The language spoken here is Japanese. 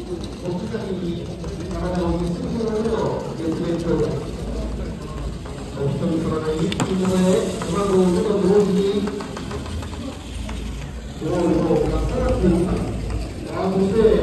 목사님이 나가다오기 승승하며 예수의 어떤 그러나 이 분야에 그만으로 무엇이 오늘도 살았습니다. 아무새